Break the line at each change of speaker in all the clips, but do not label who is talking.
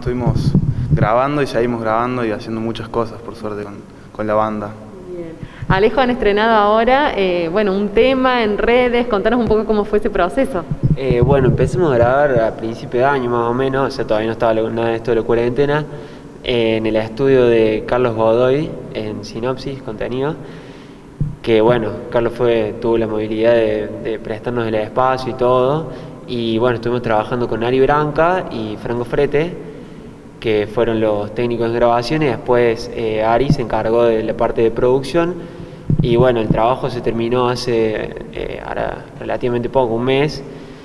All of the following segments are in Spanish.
estuvimos grabando y seguimos grabando y haciendo muchas cosas, por suerte, con la banda.
Bien. Alejo, han estrenado ahora, bueno, un tema en redes. Contanos un poco cómo fue ese proceso.
Bueno, empezamos a grabar a principio de año más o menos, o sea, todavía no estaba nada de esto de la cuarentena, en el estudio de Carlos Godoy, en Sinopsis Contenido, que bueno, Carlos tuvo la movilidad de prestarnos el espacio y todo, y bueno, estuvimos trabajando con Ari Branca y Franco Frete, que fueron los técnicos de grabación, y después Ari se encargó de la parte de producción, y bueno, el trabajo se terminó hace ahora relativamente poco, un mes,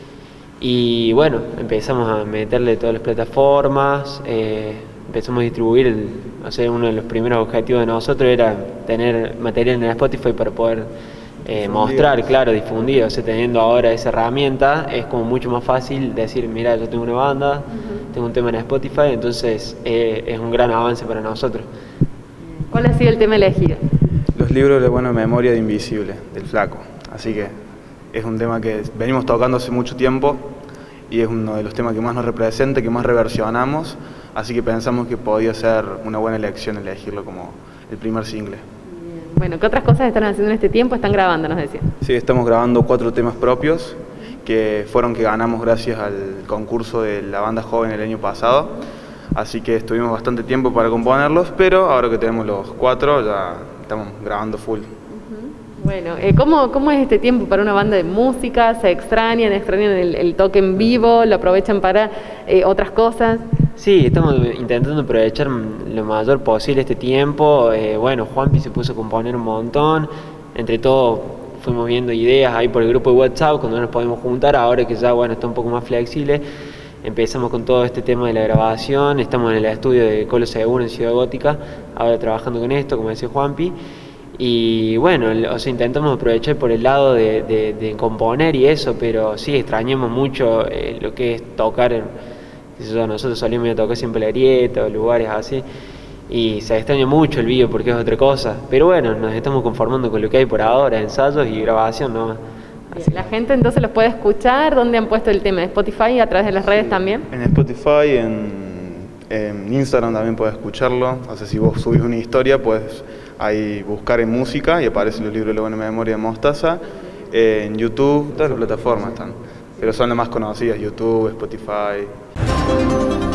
y bueno, empezamos a meterle todas las plataformas, empezamos a distribuir, o sea, uno de los primeros objetivos de nosotros era tener material en el Spotify para poder mostrar, claro, difundir. O sea, teniendo ahora esa herramienta es como mucho más fácil decir, mira, yo tengo una banda, tengo un tema en Spotify, entonces es un gran avance para nosotros.
¿Cuál ha sido el tema elegido?
Los libros de buena memoria de Invisible, del Flaco. Así que es un tema que venimos tocando hace mucho tiempo y es uno de los temas que más nos representa, que más reversionamos, así que pensamos que podía ser una buena elección elegirlo como el primer single.
Bueno, ¿qué otras cosas están haciendo en este tiempo? Están grabando, nos decían.
Sí, estamos grabando 4 temas propios que ganamos gracias al concurso de la banda joven el año pasado, así que estuvimos bastante tiempo para componerlos, pero ahora que tenemos los 4 ya estamos grabando full.
Bueno, ¿cómo es este tiempo para una banda de música? ¿Se extrañan el toque en vivo? ¿Lo aprovechan para otras cosas?
Sí, estamos intentando aprovechar lo mayor posible este tiempo. Bueno, Juanpi se puso a componer un montón. Entre todos fuimos viendo ideas ahí por el grupo de WhatsApp cuando no nos podemos juntar. Ahora que ya bueno, está un poco más flexible, empezamos con todo este tema de la grabación. Estamos en el estudio de Colo Seguro en Ciudad Gótica, ahora trabajando con esto, como decía Juanpi. Y bueno, o sea, intentamos aprovechar por el lado de componer y eso, pero sí, extrañamos mucho lo que es tocar, nosotros salimos a tocar siempre la Arieta o lugares así, y se extraña mucho el vivo porque es otra cosa, pero bueno, nos estamos conformando con lo que hay por ahora, ensayos y grabación nomás.
La gente entonces los puede escuchar. ¿Dónde han puesto el tema? ¿Spotify? ¿A través de las redes también?
En Spotify, en Instagram también puedes escucharlo, o sea, si vos subís una historia puedes ahí buscar en música y aparecen los libros de la buena memoria de Mostaza. En YouTube, todas las plataformas están, pero son las más conocidas, YouTube, Spotify.